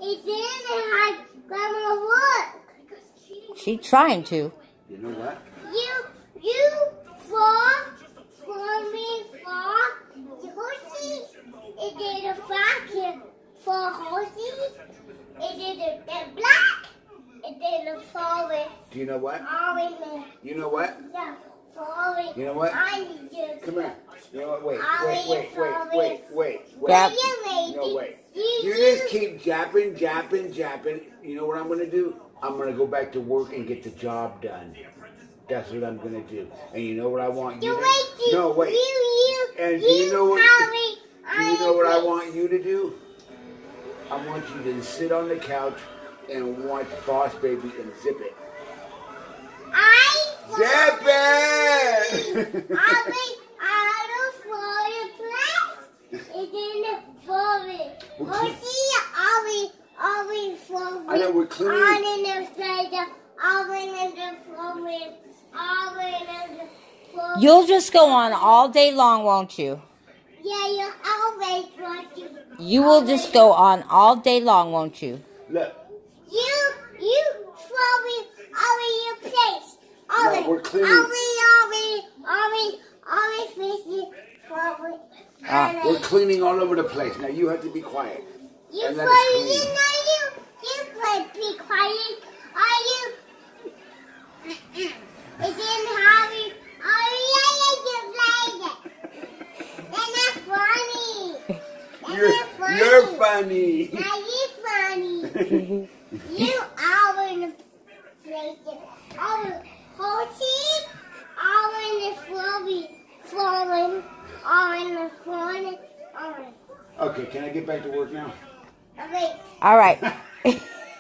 It didn't have Grandma work. She's trying to. You know what? You for me, the horsey. It did a vacuum for horsey. It did a black. It did a forward. Do you know what? Orange. You know what? Yeah, forward. You know what? I need you. Come here. You know what? Wait. Grab. No, wait. You just keep japping. You know what I'm going to do? I'm going to go back to work and get the job done. That's what I'm going to do. And you know what I want you to do? No, wait. And do you know what I want you to do? I want you to sit on the couch and watch Boss Baby and zip it. Zip it! I'll be out of place. It didn't fall it. I'll be for I know we're cleaning. I'll be in the place. I'll be in the floor. I'll be in the floor. You'll just go on all day long, won't you? Yeah, you always want to. You will just go on all day long, won't you? Look. You probably in your place. No, we're cleaning. We're cleaning all over the place. Now you have to be quiet. You and let us clean. Be quiet. Are you? It didn't have it. Oh yeah, you played it. You're funny. Now you funny. You are in the place. All in the floor. Okay, can I get back to work now? Okay. All right. You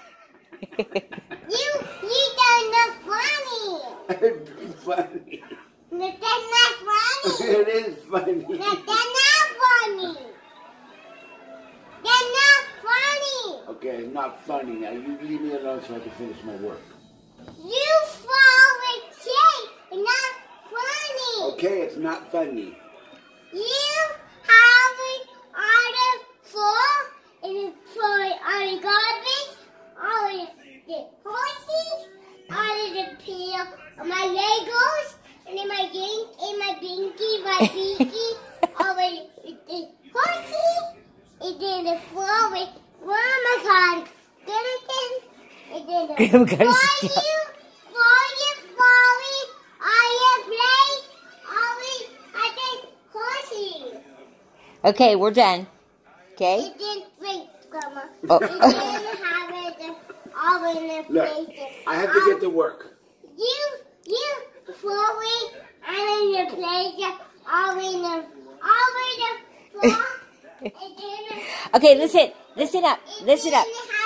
done not funny. It's funny. That's not funny. It is funny. That's not funny. That's not funny. Okay, it's not funny. Now you leave me alone so I can finish my work. You fall with shit. It's not funny. Okay, it's not funny. You have it on the floor, and on the garbage, on the horses, on the peel, on my Legos, and in my binky, my over the horses, and then the floor with Grandma got it. And then the Grandma got it. Okay, we're done. Okay? It didn't break, Grandma. Oh. It didn't have it all in the Look, place. I have to get to work. You forward and in the place, all in the floor. It didn't. Okay, listen up. Listen up. It didn't